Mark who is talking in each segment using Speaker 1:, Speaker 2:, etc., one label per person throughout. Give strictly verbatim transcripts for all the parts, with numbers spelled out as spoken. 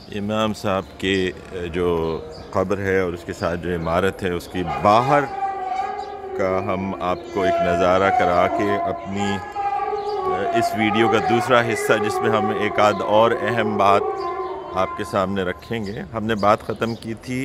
Speaker 1: امام صاحب کے جو قبر ہے اور اس کے ساتھ جو عمارت ہے اس کی باہر کا ہم آپ کو ایک نظارہ کرا کے اپنی اس ویڈیو کا دوسرا حصہ جس میں ہم ایک آدھ اور اہم بات آپ کے سامنے رکھیں گے. ہم نے بات ختم کی تھی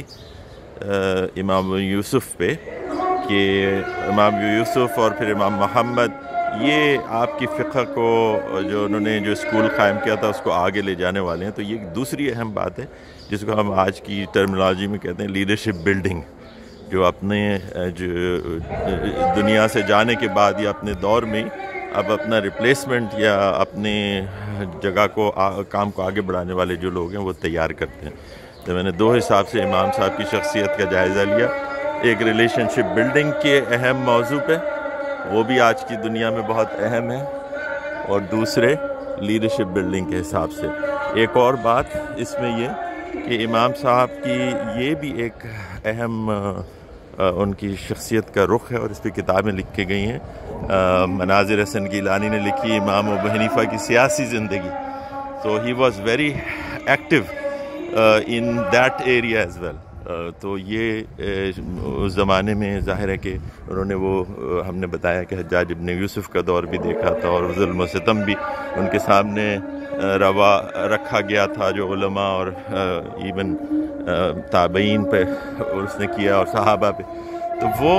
Speaker 1: امام یوسف پہ کہ امام یوسف اور پھر امام محمد یہ آپ کی فقہ کو جو انہوں نے جو اسکول قائم کیا تھا اس کو آگے لے جانے والے ہیں. تو یہ ایک دوسری اہم بات ہے جس کو ہم آج کی ٹرمنالوجی میں کہتے ہیں لیڈرشپ بلڈنگ, جو اپنے جو دنیا سے جانے کے بعد یا اپنے دور میں اب اپنا ریپلیسمنٹ یا اپنے جگہ کو کام کو آگے بڑھانے والے جو لوگ ہیں وہ تیار کرتے ہیں. تو میں نے دو حساب سے امام صاحب کی شخصیت کا جائزہ لیا, ایک ریلیشن شپ بلڈنگ کے اہم موضوع پہ, وہ بھی آج کی دنیا میں بہت اہم ہے, اور دوسرے لیڈرشپ بلڈنگ کے حساب سے. ایک اور بات اس میں یہ کہ امام صاحب کی یہ بھی ایک اہم ان کی شخصیت کا رخ ہے اور اس پہ کتابیں لکھ کے گئی ہیں. مناظر حسن گیلانی نے لکھی امام ابو حنیفہ کی سیاسی زندگی. تو he was very active in that area as well. تو یہ اس زمانے میں ظاہر ہے کہ انہوں نے وہ ہم نے بتایا کہ حجاج ابن یوسف کا دور بھی دیکھا تھا اور ظلم و ستم بھی ان کے سامنے روا رکھا گیا تھا جو علماء اور ایون تابعین پہ اس نے کیا اور صحابہ پہ. تو وہ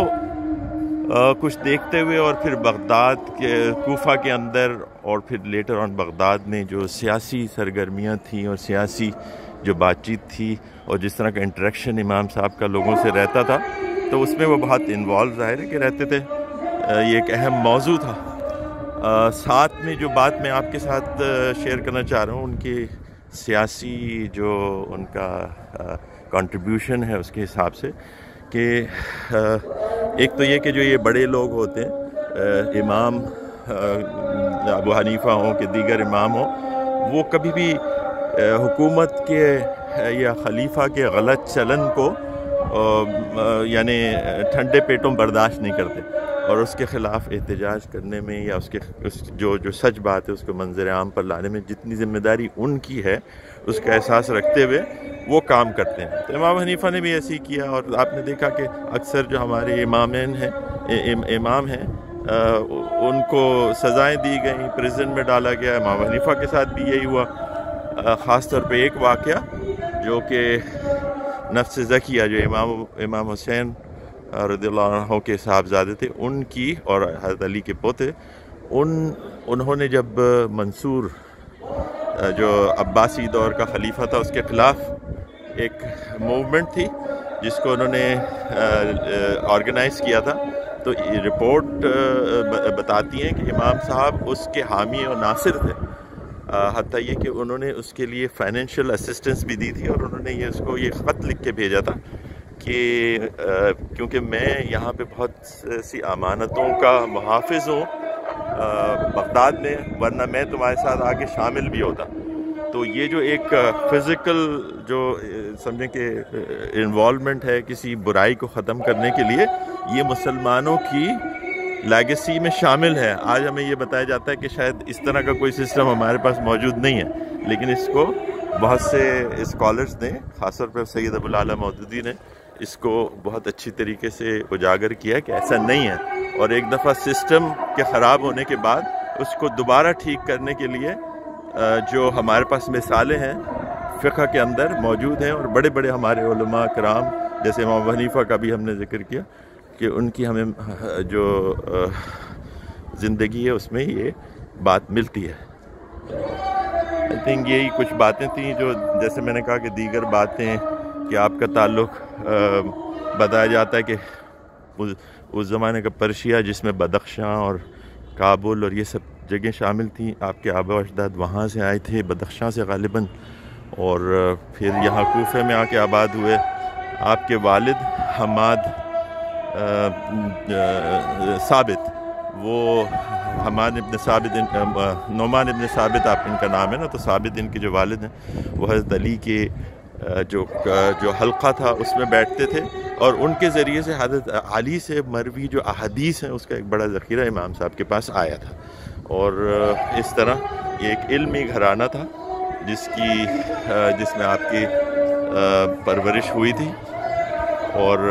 Speaker 1: کچھ دیکھتے ہوئے اور پھر بغداد کے کوفہ کے اندر اور پھر لیٹر آن بغداد میں جو سیاسی سرگرمیاں تھیں اور سیاسی جو بات چیت تھی اور جس طرح کا انٹریکشن امام صاحب کا لوگوں سے رہتا تھا, تو اس میں وہ بہت انوالو ظاہر ہے کہ رہتے تھے. یہ ایک اہم موضوع تھا. ساتھ میں جو بات میں آپ کے ساتھ شیئر کرنا چاہ رہا ہوں ان کی سیاسی جو ان کا کنٹریبیوشن ہے اس کے حساب سے, کہ ایک تو یہ کہ جو یہ بڑے لوگ ہوتے ہیں امام ابو حنیفہ ہوں کہ دیگر امام ہوں, وہ کبھی بھی حکومت کے یا خلیفہ کے غلط چلن کو یعنی ٹھنڈے پیٹوں برداشت نہیں کرتے, اور اس کے خلاف احتجاج کرنے میں یا اس کے اس جو جو سچ بات ہے اس کو منظر عام پر لانے میں جتنی ذمہ داری ان کی ہے اس کا احساس رکھتے ہوئے وہ کام کرتے ہیں. تو امام حنیفہ نے بھی ایسے ہی کیا, اور آپ نے دیکھا کہ اکثر جو ہمارے امامین ہیں امام ہیں ان کو سزائیں دی گئیں, پریزن میں ڈالا گیا. امام حنیفہ کے ساتھ بھی یہی ہوا. خاص طور پہ ایک واقعہ جو کہ نفس زکیہ جو امام امام حسین رضی اللہ عنہ کے صاحبزادے تھے ان کی اور حضرت علی کے پوتے, ان انہوں نے جب منصور جو عباسی دور کا خلیفہ تھا اس کے خلاف ایک موومنٹ تھی جس کو انہوں نے آرگنائز کیا تھا, تو رپورٹ بتاتی ہیں کہ امام صاحب اس کے حامی اور ناصر تھے, حتیٰ یہ کہ انہوں نے اس کے لیے فائنینشیل اسسٹنس بھی دی تھی, اور انہوں نے یہ اس کو یہ خط لکھ کے بھیجا تھا کہ کیونکہ میں یہاں پہ بہت سی امانتوں کا محافظ ہوں بغداد میں, ورنہ میں تمہارے ساتھ آگے شامل بھی ہوتا. تو یہ جو ایک فزیکل جو سمجھیں کہ انوالومنٹ ہے کسی برائی کو ختم کرنے کے لیے, یہ مسلمانوں کی لیگیسی میں شامل ہے. آج ہمیں یہ بتایا جاتا ہے کہ شاید اس طرح کا کوئی سسٹم ہمارے پاس موجود نہیں ہے, لیکن اس کو بہت سے اسکالرز نے خاص طور پر سید ابو الاعلیٰ مودودی نے اس کو بہت اچھی طریقے سے اجاگر کیا کہ ایسا نہیں ہے, اور ایک دفعہ سسٹم کے خراب ہونے کے بعد اس کو دوبارہ ٹھیک کرنے کے لیے جو ہمارے پاس مثالیں ہیں فقہ کے اندر موجود ہیں, اور بڑے بڑے ہمارے علماء کرام جیسے امام ابو حنیفہ کا بھی ہم نے ذکر کیا کہ ان کی ہمیں جو زندگی ہے اس میں یہ بات ملتی ہے. آئی تھنک یہی کچھ باتیں تھیں جو جیسے میں نے کہا کہ دیگر باتیں کہ آپ کا تعلق بتایا جاتا ہے کہ اس زمانے کا پرشیا جس میں بدخشاں اور کابل اور یہ سب جگہیں شامل تھیں, آپ کے آبا و اجداد وہاں سے آئے تھے بدخشاں سے غالباً, اور پھر یہاں کوفے میں آ کے آباد ہوئے. آپ کے والد حماد ثابت, وہ حماد ابن ثابت نعمان ابن ثابت آپ ان کا نام ہے نا, تو ثابت ان کے جو والد ہیں وہ حضرت علی کے جو جو حلقہ تھا اس میں بیٹھتے تھے, اور ان کے ذریعے سے حضرت علی سے مروی جو احادیث ہیں اس کا ایک بڑا ذخیرہ امام صاحب کے پاس آیا تھا. اور اس طرح یہ ایک علمی گھرانہ تھا جس کی جس میں آپ کی پرورش ہوئی تھی، اور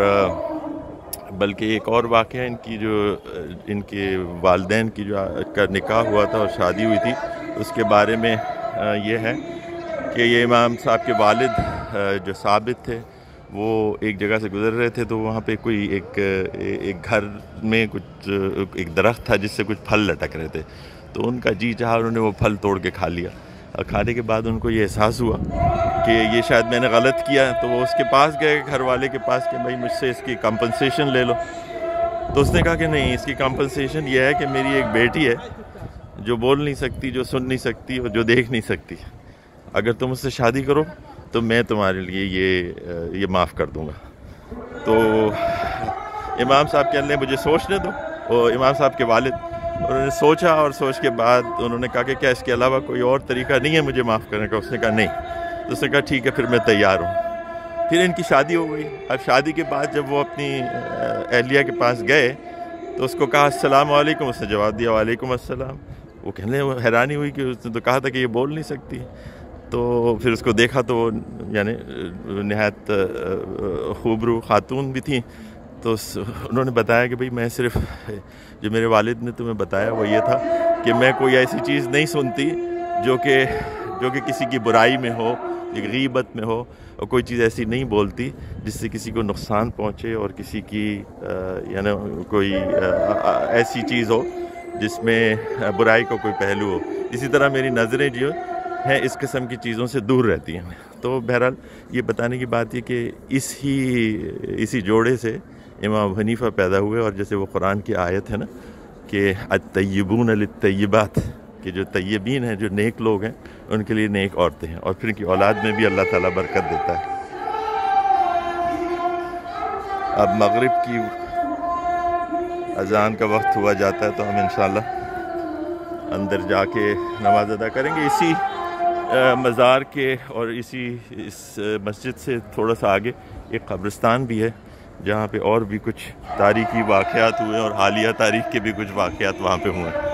Speaker 1: بلکہ ایک اور واقعہ ان کی جو ان کے والدین کی جو کا نکاح ہوا تھا اور شادی ہوئی تھی، اس کے بارے میں یہ ہے کہ یہ امام صاحب کے والد جو ثابت تھے وہ ایک جگہ سے گزر رہے تھے، تو وہاں پہ کوئی ایک ایک گھر میں کچھ ایک درخت تھا جس سے کچھ پھل لٹک رہے تھے، تو ان کا جی چاہا انہوں نے وہ پھل توڑ کے کھا لیا، اور کھانے کے بعد ان کو یہ احساس ہوا کہ یہ شاید میں نے غلط کیا، تو وہ اس کے پاس گئے گھر والے کے پاس کہ بھائی مجھ سے اس کی کمپنسیشن لے لو، تو اس نے کہا کہ نہیں، اس کی کمپنسیشن یہ ہے کہ میری ایک بیٹی ہے جو بول نہیں سکتی، جو سن نہیں سکتی اور جو دیکھ نہیں سکتی، اگر تم اس سے شادی کرو تو میں تمہارے لیے یہ یہ معاف کر دوں گا۔ تو امام صاحب کہنے لگے مجھے سوچنے دو، اور امام صاحب کے والد انہوں نے سوچا، اور سوچ کے بعد انہوں نے کہا کہ کیا اس کے علاوہ کوئی اور طریقہ نہیں ہے مجھے معاف کرنے کا؟ اس نے کہا نہیں، تو اس نے کہا ٹھیک ہے پھر میں تیار ہوں۔ پھر ان کی شادی ہو گئی۔ اب شادی کے بعد جب وہ اپنی اہلیہ کے پاس گئے تو اس کو کہا السلام علیکم، اس نے جواب دیا وعلیکم السلام۔ وہ کہنے حیرانی ہوئی کہ اس نے تو کہا تھا کہ یہ بول نہیں سکتی، تو پھر اس کو دیکھا تو وہ یعنی نہایت خوبرو خاتون بھی تھیں، تو انہوں نے بتایا کہ بھئی میں صرف جو میرے والد نے تمہیں بتایا وہ یہ تھا کہ میں کوئی ایسی چیز نہیں سنتی جو کہ جو کہ کسی کی برائی میں ہو، غیبت میں ہو، اور کوئی چیز ایسی نہیں بولتی جس سے کسی کو نقصان پہنچے اور کسی کی یعنی کوئی ایسی چیز ہو جس میں برائی کا کوئی پہلو ہو۔ اسی طرح میری نظریں جو ہیں اس قسم کی چیزوں سے دور رہتی ہیں۔ تو بہرحال یہ بتانے کی بات یہ کہ اس ہی اسی جوڑے سے امام حنیفہ پیدا ہوئے، اور جیسے وہ قرآن کی آیت ہے نا کہ الطیبون للطیبات، کہ جو طیبین ہیں، جو نیک لوگ ہیں، ان کے لیے نیک عورتیں ہیں، اور پھر ان کی اولاد میں بھی اللہ تعالیٰ برکت دیتا ہے۔ اب مغرب کی اذان کا وقت ہوا جاتا ہے، تو ہم انشاءاللہ اندر جا کے نماز ادا کریں گے۔ اسی مزار کے اور اسی اس مسجد سے تھوڑا سا آگے ایک قبرستان بھی ہے جہاں پہ اور بھی کچھ تاریخی واقعات ہوئے، اور حالیہ تاریخ کے بھی کچھ واقعات وہاں پہ ہوئے ہیں۔